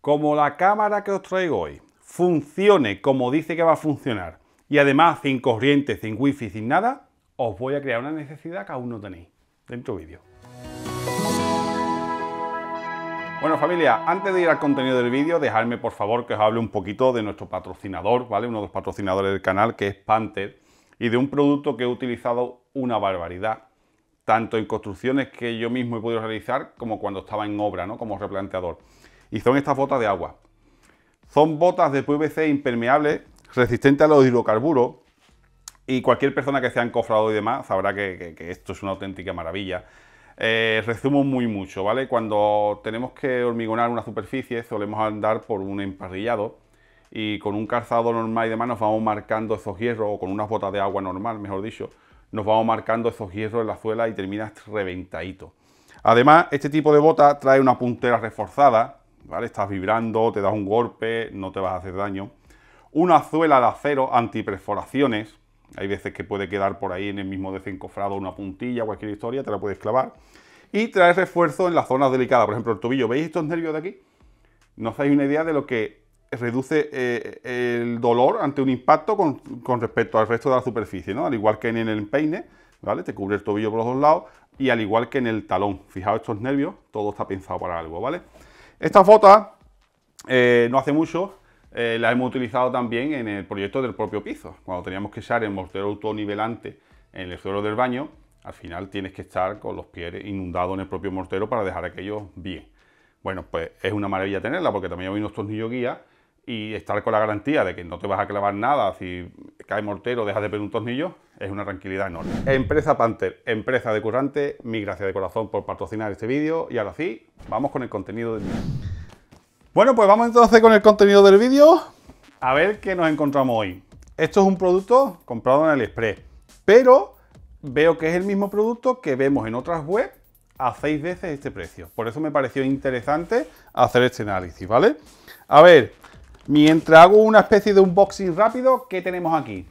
Como la cámara que os traigo hoy funcione como dice que va a funcionar y además sin corriente, sin wifi, sin nada, os voy a crear una necesidad que aún no tenéis. Dentro vídeo. Bueno, familia, antes de ir al contenido del vídeo, dejadme por favor que os hable un poquito de nuestro patrocinador, ¿vale? Uno de los patrocinadores del canal, que es Panther, y de un producto que he utilizado una barbaridad, tanto en construcciones que yo mismo he podido realizar como cuando estaba en obra, ¿no? Como replanteador. Y son estas botas de agua. Son botas de PVC impermeables, resistentes a los hidrocarburos, y cualquier persona que sea encofrado y demás sabrá que esto es una auténtica maravilla. Resumo mucho, ¿vale? Cuando tenemos que hormigonar una superficie solemos andar por un emparrillado y con un calzado normal y demás nos vamos marcando esos hierros, o con unas botas de agua normal, mejor dicho, nos vamos marcando esos hierros en la suela y terminas reventadito. Además, este tipo de bota trae una puntera reforzada, ¿vale? Estás vibrando, te das un golpe, no te vas a hacer daño. Una suela de acero antiperforaciones. Hay veces que puede quedar por ahí en el mismo desencofrado una puntilla, cualquier historia, te la puedes clavar. Y trae refuerzo en las zonas delicadas, por ejemplo el tobillo. ¿Veis estos nervios de aquí? No os dais una idea de lo que reduce el dolor ante un impacto con respecto al resto de la superficie, ¿no? Al igual que en el empeine, ¿vale? Te cubre el tobillo por los dos lados, y al igual que en el talón. Fijaos estos nervios, todo está pensado para algo, ¿vale? Estas botas, no hace mucho, la hemos utilizado también en el proyecto del propio piso. Cuando teníamos que echar el mortero autonivelante en el suelo del baño, al final tienes que estar con los pies inundados en el propio mortero para dejar aquello bien. Bueno, pues es una maravilla tenerla, porque también hay unos tornillos guía y estar con la garantía de que no te vas a clavar nada si cae mortero, dejas de perder un tornillo, es una tranquilidad enorme. Empresa Panther, empresa de currante, mi gracias de corazón por patrocinar este vídeo. Y ahora sí, vamos con el contenido del vídeo. Bueno, pues vamos entonces con el contenido del vídeo. A ver qué nos encontramos hoy. Esto es un producto comprado en AliExpress, pero veo que es el mismo producto que vemos en otras webs a 6 veces este precio. Por eso me pareció interesante hacer este análisis, ¿vale? A ver, mientras hago una especie de unboxing rápido, ¿qué tenemos aquí?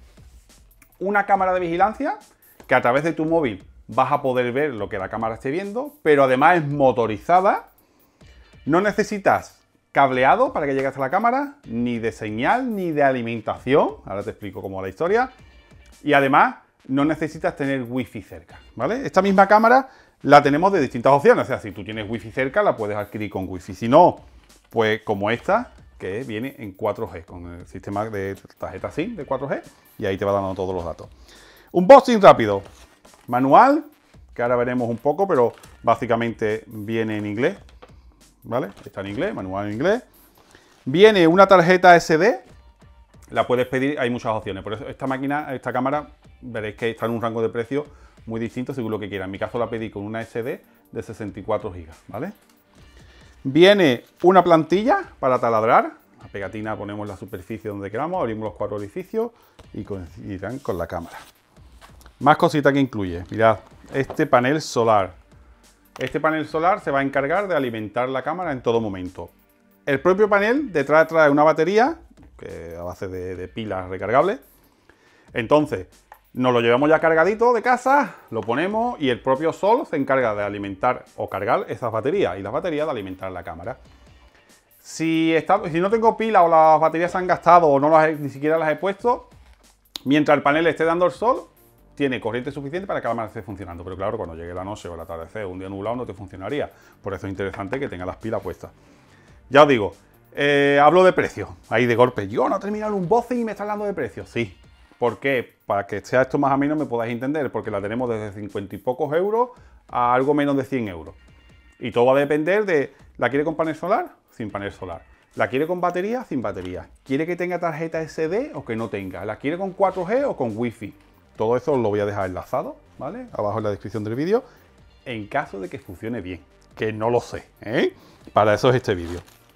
Una cámara de vigilancia que a través de tu móvil vas a poder ver lo que la cámara esté viendo, pero además es motorizada. No necesitas cableado para que llegue hasta la cámara, ni de señal, ni de alimentación. Ahora te explico cómo va la historia. Y además no necesitas tener wifi cerca, ¿vale? Esta misma cámara la tenemos de distintas opciones. O sea, si tú tienes wifi cerca, la puedes adquirir con wifi. Si no, pues como esta, que viene en 4G, con el sistema de tarjeta SIM de 4G, y ahí te va dando todos los datos. Unboxing rápido. Manual, que ahora veremos un poco, pero básicamente viene en inglés, ¿vale? Está en inglés, manual en inglés. Viene una tarjeta SD, la puedes pedir, hay muchas opciones. Por eso esta cámara, veréis que está en un rango de precio muy distinto según lo que quieran. En mi caso la pedí con una SD de 64 GB, ¿vale? Viene una plantilla para taladrar. La pegatina ponemos la superficie donde queramos, abrimos los 4 orificios y coincidirán con la cámara. Más cositas que incluye. Mirad, este panel solar. Este panel solar se va a encargar de alimentar la cámara en todo momento. El propio panel detrás trae una batería que a base de pilas recargables. Entonces, nos lo llevamos ya cargadito de casa, lo ponemos y el propio sol se encarga de alimentar o cargar esas baterías y las baterías de alimentar la cámara. Si no tengo pila o las baterías se han gastado o ni siquiera las he puesto, mientras el panel esté dando el sol, tiene corriente suficiente para que la cámara esté funcionando. Pero claro, cuando llegue la noche o el atardecer o un día nublado no te funcionaría. Por eso es interesante que tenga las pilas puestas. Ya os digo, hablo de precio. Ahí de golpe, yo no he terminado un unboxing y me está hablando de precio. Sí. ¿Por qué? Para que sea esto más o menos me podáis entender, porque la tenemos desde 50 y pocos euros a algo menos de 100 euros. Y todo va a depender de, ¿la quiere con panel solar? Sin panel solar. ¿La quiere con batería? Sin batería. ¿Quiere que tenga tarjeta SD o que no tenga? ¿La quiere con 4G o con Wi-Fi? Todo eso os lo voy a dejar enlazado, ¿vale? Abajo en la descripción del vídeo, en caso de que funcione bien, que no lo sé, ¿eh? Para eso es este vídeo.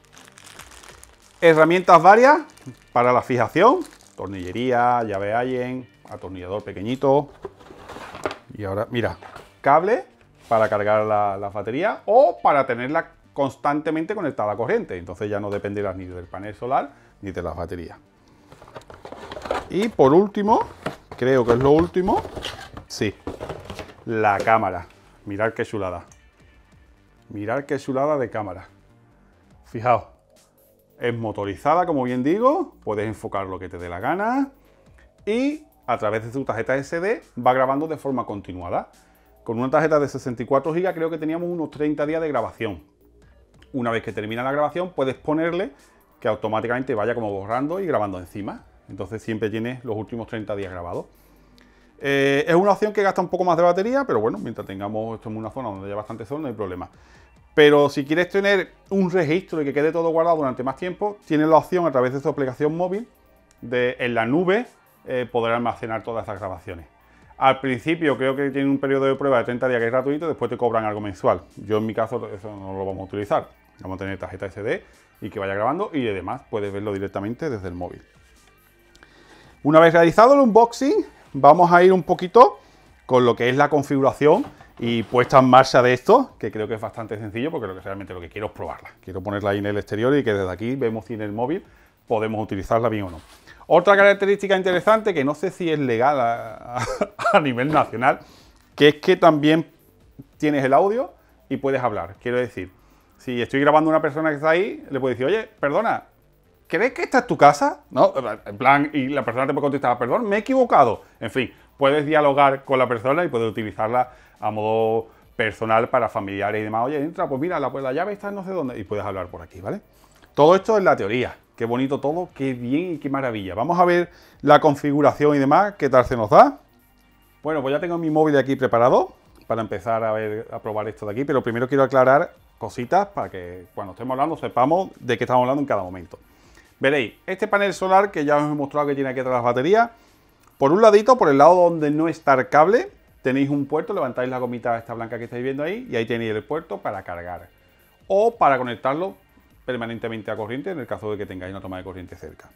Herramientas varias para la fijación. Tornillería, llave Allen, atornillador pequeñito. Y ahora, mira, cable para cargar la batería o para tenerla constantemente conectada a corriente. Entonces ya no dependerás ni del panel solar ni de las baterías. Y por último, creo que es lo último, sí, la cámara. Mirad qué chulada. Mirad qué chulada de cámara. Fijaos, Es motorizada, como bien digo, puedes enfocar lo que te dé la gana y a través de tu tarjeta SD va grabando de forma continuada. Con una tarjeta de 64 GB creo que teníamos unos 30 días de grabación. Una vez que termina la grabación puedes ponerle que automáticamente vaya como borrando y grabando encima. Entonces siempre tienes los últimos 30 días grabados. Es una opción que gasta un poco más de batería, pero bueno, mientras tengamos esto en una zona donde haya bastante sol no hay problema. Pero si quieres tener un registro y que quede todo guardado durante más tiempo, tienes la opción a través de tu aplicación móvil de en la nube poder almacenar todas esas grabaciones. Al principio creo que tiene un periodo de prueba de 30 días que es gratuito, después te cobran algo mensual. Yo en mi caso eso no lo vamos a utilizar. Vamos a tener tarjeta SD y que vaya grabando y además puedes verlo directamente desde el móvil. Una vez realizado el unboxing, vamos a ir un poquito con lo que es la configuración y puesta en marcha de esto, que creo que es bastante sencillo porque realmente lo que quiero es probarla. Quiero ponerla ahí en el exterior y que desde aquí vemos si en el móvil podemos utilizarla bien o no. Otra característica interesante, que no sé si es legal a nivel nacional, que es que también tienes el audio y puedes hablar. Quiero decir, si estoy grabando a una persona que está ahí, le puedo decir, oye, perdona, ¿crees que esta es tu casa? ¿No? En plan, y la persona te puede contestar, perdón, me he equivocado. En fin, puedes dialogar con la persona y puedes utilizarla a modo personal para familiares y demás. Oye, entra, pues mira, la llave está no sé dónde y puedes hablar por aquí, ¿vale? Todo esto es la teoría. Qué bonito todo, qué bien y qué maravilla. Vamos a ver la configuración y demás, qué tal se nos da. Bueno, pues ya tengo mi móvil aquí preparado para empezar a probar esto de aquí, pero primero quiero aclarar cositas para que cuando estemos hablando sepamos de qué estamos hablando en cada momento. Veréis, este panel solar que ya os he mostrado que tiene aquí atrás las baterías, por un ladito, por el lado donde no está el cable, tenéis un puerto, levantáis la gomita esta blanca que estáis viendo ahí y ahí tenéis el puerto para cargar o para conectarlo permanentemente a corriente en el caso de que tengáis una toma de corriente cerca.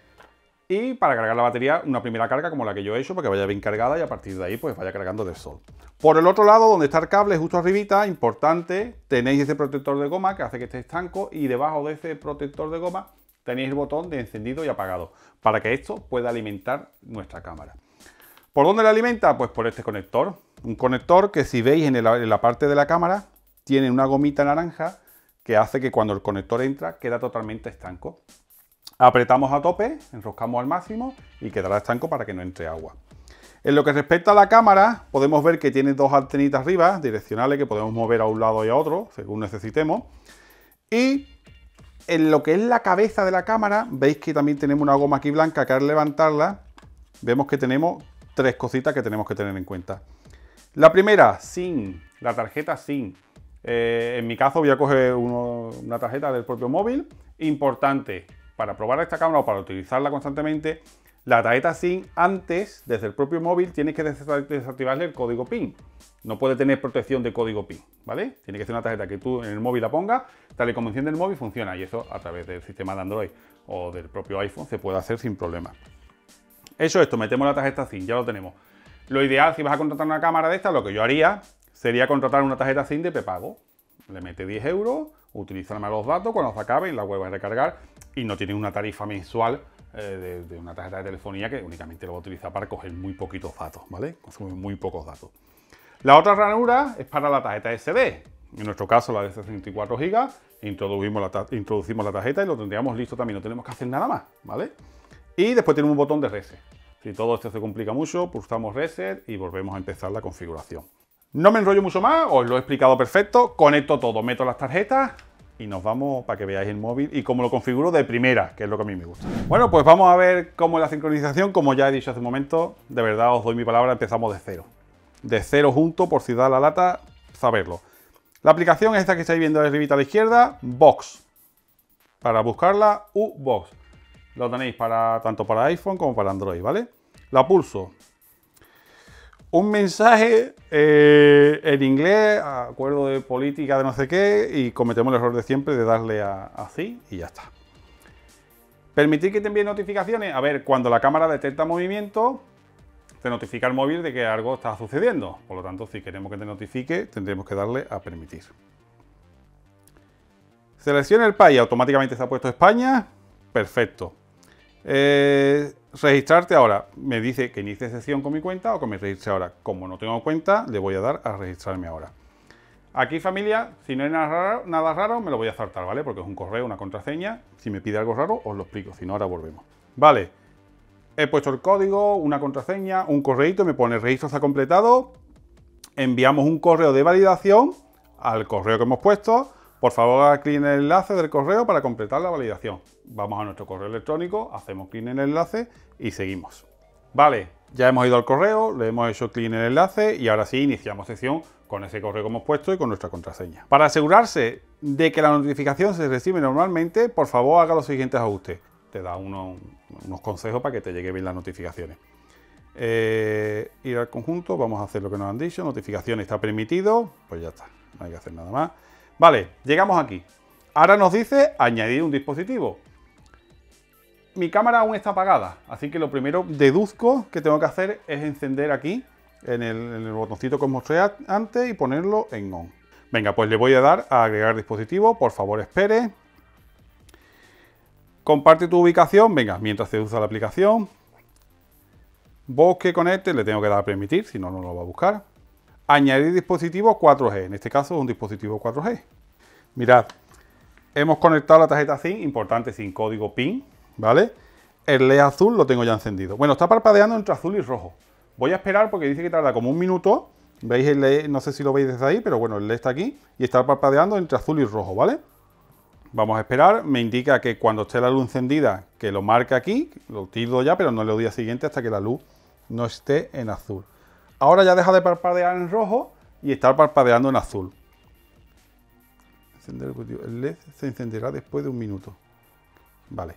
Y para cargar la batería, una primera carga como la que yo he hecho, para que vaya bien cargada y a partir de ahí pues vaya cargando del sol. Por el otro lado, donde está el cable, justo arribita, importante, tenéis ese protector de goma que hace que esté estanco y debajo de ese protector de goma tenéis el botón de encendido y apagado, para que esto pueda alimentar nuestra cámara. ¿Por dónde la alimenta? Pues por este conector. Un conector que si veis en la parte de la cámara, tiene una gomita naranja que hace que cuando el conector entra, queda totalmente estanco. Apretamos a tope, enroscamos al máximo y quedará estanco para que no entre agua. En lo que respecta a la cámara, podemos ver que tiene dos antenitas arriba, direccionales, que podemos mover a un lado y a otro, según necesitemos. Y en lo que es la cabeza de la cámara, veis que también tenemos una goma aquí blanca que al levantarla, vemos que tenemos tres cositas que tenemos que tener en cuenta. La primera, SIM, la tarjeta SIM. En mi caso voy a coger una tarjeta del propio móvil. Importante, para probar esta cámara o para utilizarla constantemente, la tarjeta SIM antes, desde el propio móvil, tienes que desactivarle el código PIN. No puede tener protección de código PIN, ¿vale? Tiene que ser una tarjeta que tú en el móvil la pongas, tal y como enciende el móvil funciona y eso a través del sistema de Android o del propio iPhone se puede hacer sin problema. Hecho esto, metemos la tarjeta SIM, ya lo tenemos. Lo ideal, si vas a contratar una cámara de esta, lo que yo haría sería contratar una tarjeta SIM de prepago. Le metes 10 euros, utiliza los datos, cuando se acabe la vuelves a recargar y no tienes una tarifa mensual de una tarjeta de telefonía que únicamente lo va a utilizar para coger muy poquitos datos, ¿vale? Consume muy pocos datos. La otra ranura es para la tarjeta SD. En nuestro caso la de 64 GB, introducimos la tarjeta y lo tendríamos listo también, no tenemos que hacer nada más, ¿vale? Y después tenemos un botón de reset. Si todo esto se complica mucho, pulsamos reset y volvemos a empezar la configuración. No me enrollo mucho más, os lo he explicado perfecto, conecto todo, meto las tarjetas y nos vamos para que veáis el móvil y cómo lo configuro de primera, que es lo que a mí me gusta. Bueno, pues vamos a ver cómo es la sincronización. Como ya he dicho hace un momento, de verdad os doy mi palabra, empezamos de cero. De cero junto, por si da la lata, saberlo. La aplicación es esta que estáis viendo arribita a la izquierda, Box. Para buscarla, Box. Lo tenéis tanto para iPhone como para Android, ¿vale? La pulso. Un mensaje en inglés, acuerdo de política de no sé qué, y cometemos el error de siempre de darle a así y ya está. Permitir que te envíe notificaciones. A ver, cuando la cámara detecta movimiento, te notifica el móvil de que algo está sucediendo. Por lo tanto, si queremos que te notifique, tendremos que darle a permitir. Selecciona el país, automáticamente se ha puesto España. Perfecto. Registrarte ahora. Me dice que inicie sesión con mi cuenta o que me registre ahora. Como no tengo cuenta, le voy a dar a registrarme ahora. Aquí, familia, si no hay nada raro, me lo voy a saltar, ¿vale? Porque es un correo, una contraseña. Si me pide algo raro, os lo explico. Si no, ahora volvemos. Vale. He puesto el código, una contraseña, un correíto, me pone registro está completado. Enviamos un correo de validación al correo que hemos puesto. Por favor, haga clic en el enlace del correo para completar la validación. Vamos a nuestro correo electrónico, hacemos clic en el enlace y seguimos. Vale, ya hemos ido al correo, le hemos hecho clic en el enlace y ahora sí iniciamos sesión con ese correo que hemos puesto y con nuestra contraseña. Para asegurarse de que la notificación se recibe normalmente, por favor haga los siguientes ajustes. Te da unos consejos para que te lleguen bien las notificaciones. Ir al conjunto, vamos a hacer lo que nos han dicho, notificación está permitido, pues ya está, no hay que hacer nada más. Vale, llegamos aquí. Ahora nos dice añadir un dispositivo. Mi cámara aún está apagada, así que lo primero deduzco que tengo que hacer es encender aquí en el botoncito que os mostré antes y ponerlo en on. Venga, pues le voy a dar a agregar dispositivo, por favor espere. Comparte tu ubicación, venga, mientras se usa la aplicación. Bosque conecte, le tengo que dar a permitir, si no, no lo va a buscar. Añadir dispositivo 4G, en este caso es un dispositivo 4G. Mirad, hemos conectado la tarjeta SIM, importante, sin código PIN, ¿vale? El LED azul lo tengo ya encendido. Bueno, está parpadeando entre azul y rojo. Voy a esperar porque dice que tarda como un minuto. ¿Veis el LED? No sé si lo veis desde ahí, pero bueno, el LED está aquí y está parpadeando entre azul y rojo, ¿vale? Vamos a esperar, me indica que cuando esté la luz encendida, que lo marque aquí, lo tildo ya, pero no le doy a siguiente hasta que la luz no esté en azul. Ahora ya deja de parpadear en rojo y está parpadeando en azul. El LED se encenderá después de un minuto. Vale.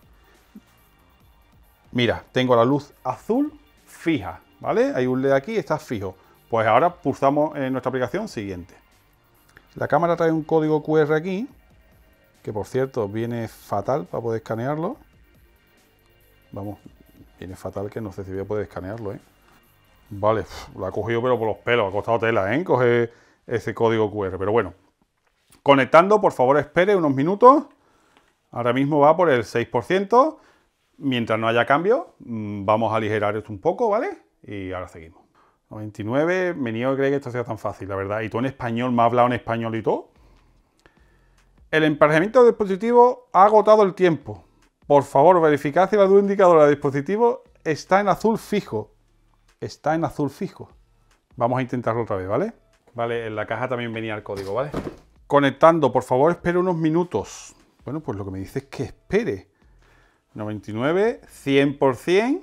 Mira, tengo la luz azul fija, ¿vale? Hay un LED aquí, está fijo. Pues ahora pulsamos en nuestra aplicación siguiente. La cámara trae un código QR aquí, que por cierto viene fatal para poder escanearlo. Vamos, viene fatal que no sé si voy a poder escanearlo, ¿eh? Vale, lo ha cogido pero por los pelos, ha costado tela, ¿eh? Coger ese código QR, pero bueno. Conectando, por favor espere unos minutos. Ahora mismo va por el 6%. Mientras no haya cambio, vamos a aligerar esto un poco, ¿vale? Y ahora seguimos. 99, me niego a creer que esto sea tan fácil, la verdad. Y tú en español, me has hablado en español y todo. El emparejamiento del dispositivo ha agotado el tiempo. Por favor, verificad si la luz indicadora del dispositivo está en azul fijo. Está en azul fijo. Vamos a intentarlo otra vez, ¿vale? Vale, en la caja también venía el código, ¿vale? Conectando, por favor, espere unos minutos. Bueno, pues lo que me dice es que espere. 99, 100%.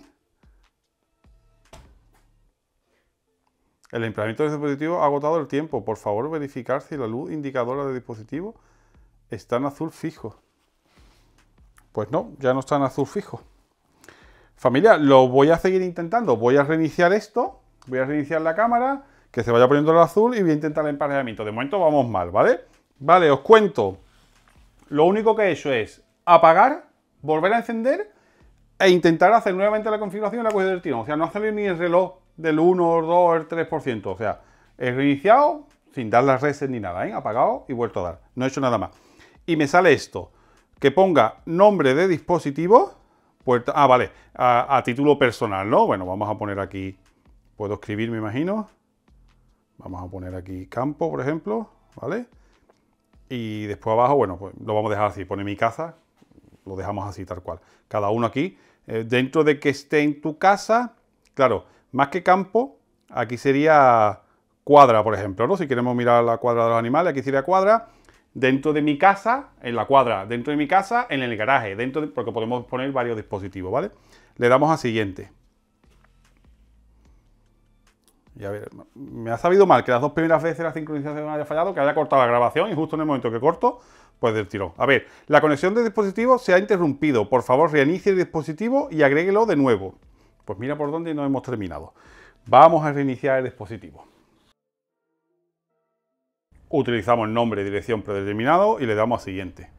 El emparejamiento del dispositivo ha agotado el tiempo. Por favor, verificar si la luz indicadora del dispositivo está en azul fijo. Pues no, ya no está en azul fijo. Familia, lo voy a seguir intentando. Voy a reiniciar esto. Voy a reiniciar la cámara, que se vaya poniendo el azul y voy a intentar el emparejamiento. De momento vamos mal, ¿vale? Vale, os cuento. Lo único que he hecho es apagar, volver a encender e intentar hacer nuevamente la configuración y la cogida del tirón. O sea, no ha salido ni el reloj del 1, el 2, el 3%. O sea, he reiniciado sin dar las reset ni nada, ¿eh? Apagado y vuelto a dar. No he hecho nada más. Y me sale esto, que ponga nombre de dispositivo, puerta, vale, a título personal, ¿no? Bueno, vamos a poner aquí, puedo escribir, me imagino. Vamos a poner aquí campo, por ejemplo, ¿vale? Y después abajo, bueno, pues lo vamos a dejar así, pone mi casa, lo dejamos así tal cual. Cada uno aquí, dentro de que esté en tu casa, claro, más que campo, aquí sería cuadra, por ejemplo, ¿no? Si queremos mirar la cuadra de los animales, aquí sería cuadra. Dentro de mi casa, en la cuadra, dentro de mi casa, en el garaje, porque podemos poner varios dispositivos, ¿vale? Le damos a siguiente. Y a ver, me ha sabido mal que las dos primeras veces la sincronización haya fallado, que haya cortado la grabación y justo en el momento que corto, pues del tirón. A ver, la conexión del dispositivo se ha interrumpido. Por favor, reinicie el dispositivo y agréguelo de nuevo. Pues mira por dónde no hemos terminado. Vamos a reiniciar el dispositivo. Utilizamos nombre y dirección predeterminado y le damos a siguiente.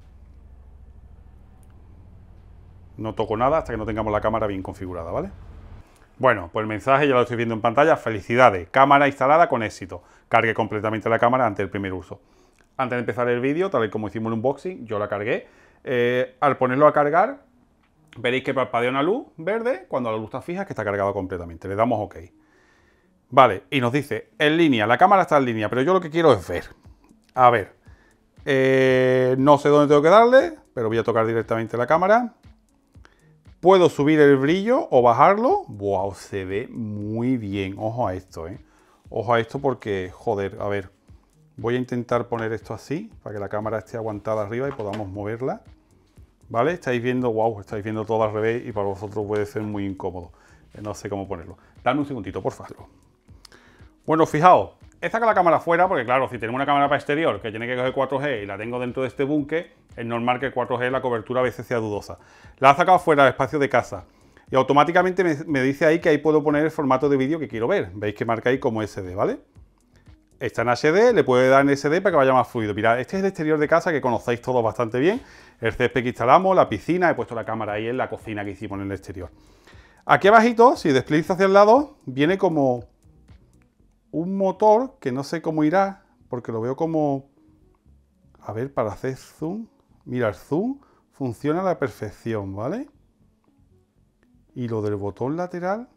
No toco nada hasta que no tengamos la cámara bien configurada, ¿vale? Bueno, pues el mensaje ya lo estoy viendo en pantalla. Felicidades, cámara instalada con éxito. Cargue completamente la cámara ante el primer uso. Antes de empezar el vídeo, tal y como hicimos el unboxing, yo la cargué. Al ponerlo a cargar, veréis que parpadea una luz verde. Cuando la luz está fija, es que está cargado completamente. Le damos OK. Vale, y nos dice, en línea, la cámara está en línea, pero yo lo que quiero es ver. A ver, no sé dónde tengo que darle, pero voy a tocar directamente la cámara. Puedo subir el brillo o bajarlo. Wow, se ve muy bien. Ojo a esto, Ojo a esto porque, joder, a ver. Voy a intentar poner esto así, para que la cámara esté aguantada arriba y podamos moverla. ¿Vale? Estáis viendo, wow, estáis viendo todo al revés y para vosotros puede ser muy incómodo. No sé cómo ponerlo. Dame un segundito, por favor. Bueno, fijaos, he sacado la cámara fuera porque, claro, si tenemos una cámara para exterior que tiene que coger 4G y la tengo dentro de este búnker, es normal que el 4G la cobertura a veces sea dudosa. La he sacado fuera del espacio de casa y automáticamente me dice ahí que ahí puedo poner el formato de vídeo que quiero ver. Veis que marca ahí como SD, ¿vale? Está en HD, le puede dar en SD para que vaya más fluido. Mirad, este es el exterior de casa que conocéis todos bastante bien. El césped que instalamos, la piscina, he puesto la cámara ahí en la cocina que hicimos en el exterior. Aquí abajito, si desplizo hacia el lado, viene como un motor que no sé cómo irá, porque lo veo como... A ver, para hacer zoom. Mira, el zoom funciona a la perfección, ¿vale? Y lo del botón lateral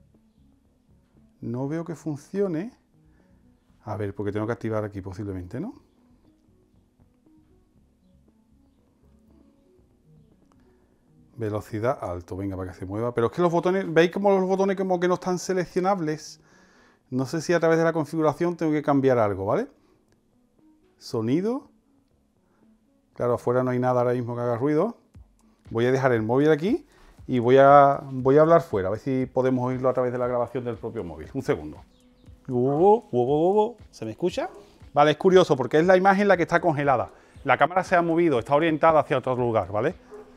no veo que funcione. A ver, porque tengo que activar aquí posiblemente, ¿no? Velocidad alto, venga, para que se mueva. Pero es que los botones, ¿veis como los botones como que no están seleccionables? No sé si a través de la configuración tengo que cambiar algo, ¿vale? Sonido. Claro, afuera no hay nada ahora mismo que haga ruido. Voy a dejar el móvil aquí y voy a hablar fuera, a ver si podemos oírlo a través de la grabación del propio móvil. Un segundo. ¿Se me escucha? Vale, es curioso porque es la imagen la que está congelada. La cámara se ha movido, está orientada hacia otro lugar, ¿vale?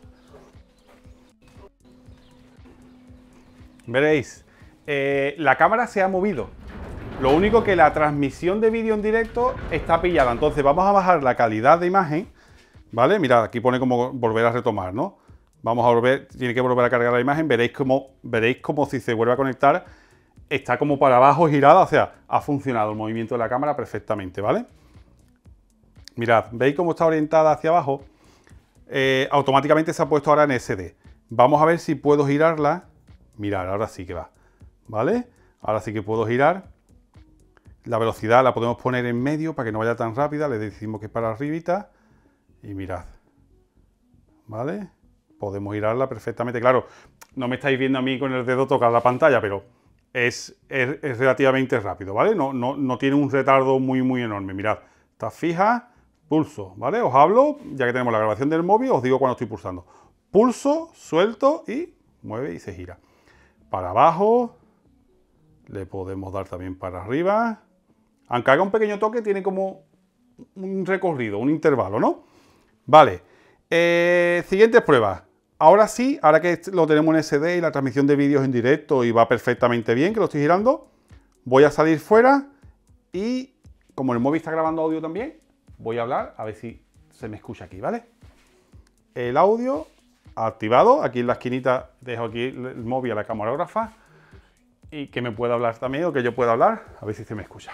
Veréis, la cámara se ha movido. Lo único que la transmisión de vídeo en directo está pillada. Entonces vamos a bajar la calidad de imagen, ¿vale? Mirad, aquí pone como volver a retomar, ¿no? Vamos a volver, tiene que volver a cargar la imagen. Veréis como si se vuelve a conectar, está como para abajo girada, o sea, ha funcionado el movimiento de la cámara perfectamente, ¿vale? Mirad, ¿veis cómo está orientada hacia abajo? Automáticamente se ha puesto ahora en SD. Vamos a ver si puedo girarla. Mirad, ahora sí que va, ¿vale? Ahora sí que puedo girar. La velocidad la podemos poner en medio para que no vaya tan rápida. Le decimos que es para arribita. Y mirad, ¿vale? Podemos girarla perfectamente. Claro, no me estáis viendo a mí con el dedo tocar la pantalla, pero es relativamente rápido, ¿vale? No tiene un retardo muy enorme. Mirad, está fija, pulso, ¿vale? Os hablo, ya que tenemos la grabación del móvil, os digo cuando estoy pulsando. Pulso, suelto y mueve y se gira. Para abajo, le podemos dar también para arriba. Aunque haga un pequeño toque, tiene como un recorrido, un intervalo, ¿no? Vale. Siguientes pruebas. Ahora sí, ahora que lo tenemos en SD y la transmisión de vídeos en directo y va perfectamente bien, que lo estoy girando, voy a salir fuera y como el móvil está grabando audio también, voy a hablar a ver si se me escucha aquí, ¿vale? El audio activado, aquí en la esquinita dejo aquí el móvil a la camarógrafa y que me pueda hablar también o que yo pueda hablar, a ver si se me escucha.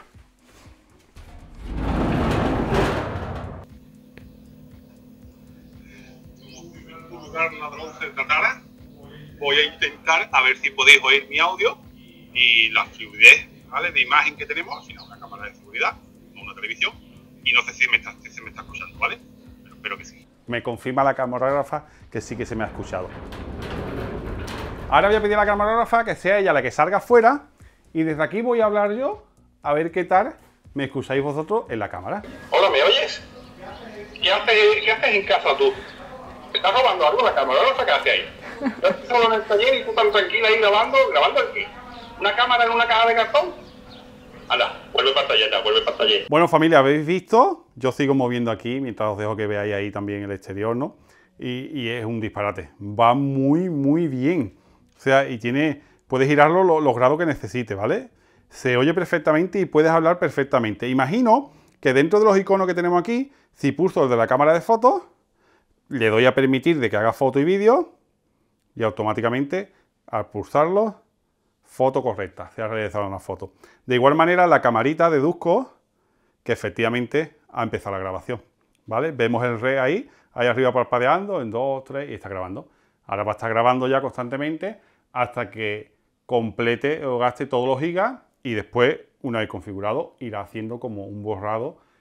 Voy a intentar a ver si podéis oír mi audio y la fluidez, ¿vale? De imagen que tenemos, sino una cámara de seguridad, no una televisión, y no sé si se me está escuchando, ¿vale? Pero espero que sí. Me confirma la camarógrafa que sí que se me ha escuchado. Ahora voy a pedir a la camarógrafa que sea ella la que salga fuera y desde aquí voy a hablar yo a ver qué tal me escucháis vosotros en la cámara. Hola, ¿me oyes? ¿Qué haces en casa tú? ¿Te estás robando algo la camarógrafa? ¿Qué hace ahí? Yo estoy solo en el taller y tú tan tranquila ahí grabando aquí. ¿Una cámara en una caja de cartón? Hala, vuelve pantalla, vuelve pantalla. Bueno, familia, ¿habéis visto? Yo sigo moviendo aquí mientras os dejo que veáis ahí también el exterior, ¿no? Y es un disparate. Va muy bien. O sea, y puedes girarlo los grados que necesite, ¿vale? Se oye perfectamente y puedes hablar perfectamente. Imagino que dentro de los iconos que tenemos aquí, si pulso el de la cámara de fotos, le doy a permitir de que haga foto y vídeo y automáticamente al pulsarlo, foto correcta, se ha realizado una foto. De igual manera, la camarita deduzco que efectivamente ha empezado la grabación, ¿vale? Vemos el re ahí arriba parpadeando, en 2, 3 y está grabando. Ahora va a estar grabando ya constantemente hasta que complete o gaste todos los gigas y después, una vez configurado, irá haciendo como un borrado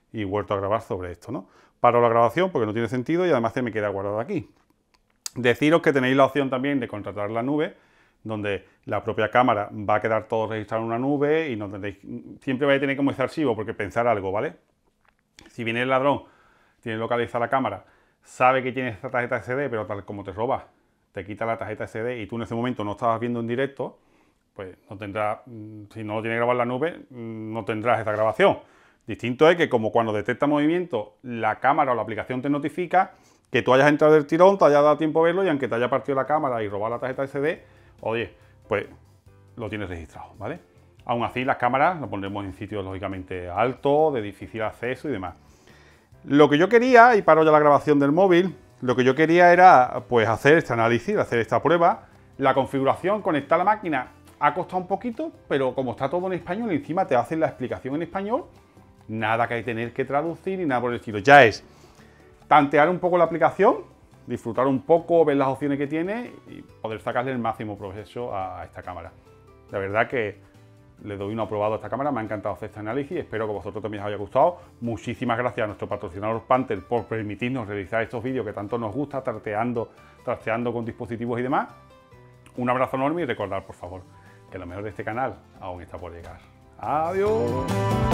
y vuelto a grabar sobre esto, ¿no? Paro la grabación porque no tiene sentido y además se me queda guardado aquí. Deciros que tenéis la opción también de contratar la nube, donde la propia cámara va a quedar todo registrado en una nube y no tendréis, siempre vais a tener como ese archivo, porque pensar algo, ¿vale? Si viene el ladrón, tiene localizada la cámara, sabe que tienes esta tarjeta SD, pero tal como te roba, te quita la tarjeta SD y tú en ese momento no estabas viendo en directo, pues no tendrás, si no lo tienes grabado en la nube, no tendrás esa grabación. Distinto es que como cuando detecta movimiento, la cámara o la aplicación te notifica que tú hayas entrado del tirón, te haya dado tiempo a verlo y aunque te haya partido la cámara y robado la tarjeta SD, oye, pues lo tienes registrado, ¿vale? Aún así, las cámaras las pondremos en sitios lógicamente altos, de difícil acceso y demás. Lo que yo quería, y paro ya la grabación del móvil, lo que yo quería era pues hacer este análisis, hacer esta prueba. La configuración, conectar la máquina, ha costado un poquito, pero como está todo en español, encima te hacen la explicación en español, nada que hay que tener que traducir ni nada por el estilo. Ya es tantear un poco la aplicación, disfrutar un poco, ver las opciones que tiene y poder sacarle el máximo provecho a esta cámara. La verdad que le doy un aprobado a esta cámara, me ha encantado hacer este análisis, espero que a vosotros también os haya gustado. Muchísimas gracias a nuestro patrocinador Panther por permitirnos realizar estos vídeos que tanto nos gusta, trasteando con dispositivos y demás. Un abrazo enorme y recordad, por favor, que lo mejor de este canal aún está por llegar. ¡Adiós!